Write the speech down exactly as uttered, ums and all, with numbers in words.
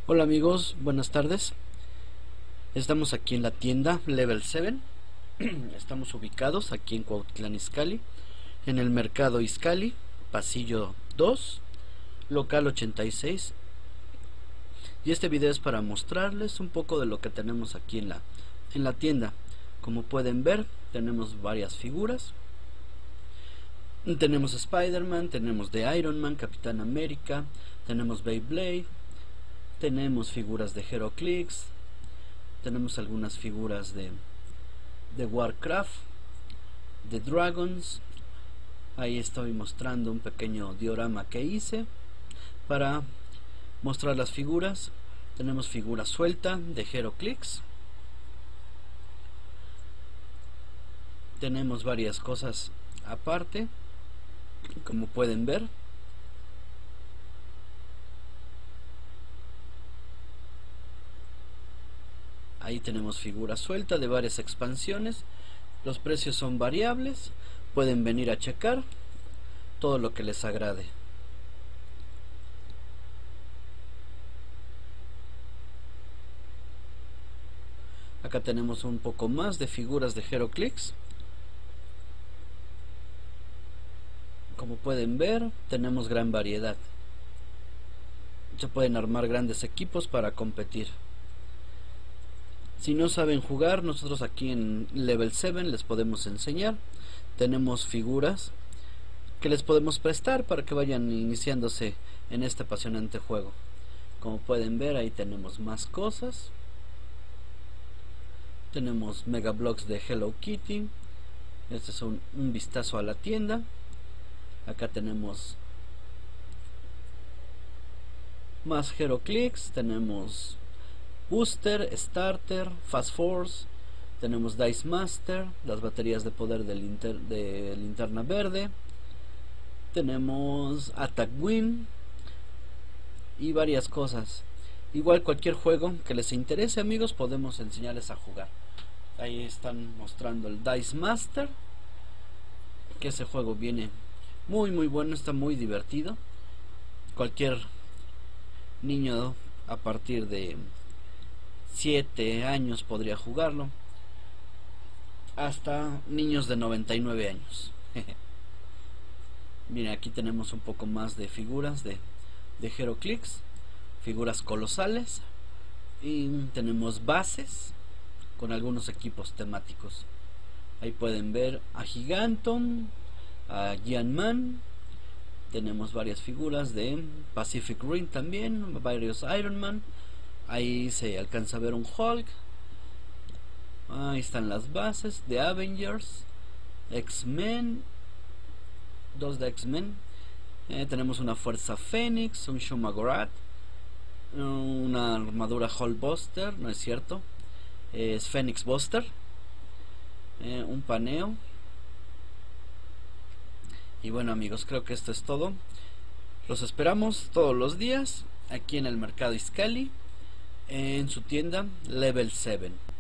Hola amigos, buenas tardes. Estamos aquí en la tienda Level siete. Estamos ubicados aquí en Cuautitlán Izcalli, en el mercado Izcalli, pasillo dos, local ochenta y seis. Y este video es para mostrarles un poco de lo que tenemos aquí en la, en la tienda. Como pueden ver, tenemos varias figuras. Tenemos Spider-Man, tenemos de Iron Man, Capitán América, tenemos Beyblade, tenemos figuras de HeroClix, tenemos algunas figuras de, de Warcraft, de Dragons. Ahí estoy mostrando un pequeño diorama que hice para mostrar las figuras. Tenemos figura suelta de HeroClix. Tenemos varias cosas aparte, como pueden ver. Ahí tenemos figura suelta de varias expansiones. Los precios son variables. Pueden venir a checar todo lo que les agrade. Acá tenemos un poco más de figuras de HeroClix. Como pueden ver, tenemos gran variedad. Se pueden armar grandes equipos para competir. Si no saben jugar, nosotros aquí en Level siete les podemos enseñar. Tenemos figuras que les podemos prestar para que vayan iniciándose en este apasionante juego. Como pueden ver, ahí tenemos más cosas. Tenemos Mega Bloks de Hello Kitty. Este es un, un vistazo a la tienda. Acá tenemos más HeroClix. Tenemos Booster, Starter, Fast Force, tenemos Dice Master, las baterías de poder de, linter de linterna verde, tenemos Attack Win y varias cosas. Igual cualquier juego que les interese, amigos, podemos enseñarles a jugar. Ahí están mostrando el Dice Master, que ese juego viene muy muy bueno, está muy divertido. Cualquier niño a partir de siete años podría jugarlo, hasta niños de noventa y nueve años. Miren, aquí tenemos un poco más de figuras de, de HeroClix, figuras colosales, y tenemos bases con algunos equipos temáticos. Ahí pueden ver a Giganton, a Giant Man. Tenemos varias figuras de Pacific Rim también, varios Iron Man. Ahí se alcanza a ver un Hulk. Ahí están las bases de Avengers, X-Men, dos de X-Men. Eh, tenemos una Fuerza Fénix, un Shumagorat, una armadura Hulkbuster, no es cierto, eh, es Phoenix Buster, eh, un paneo. Y bueno amigos, creo que esto es todo. Los esperamos todos los días aquí en el mercado Izcalli, en su tienda Level siete.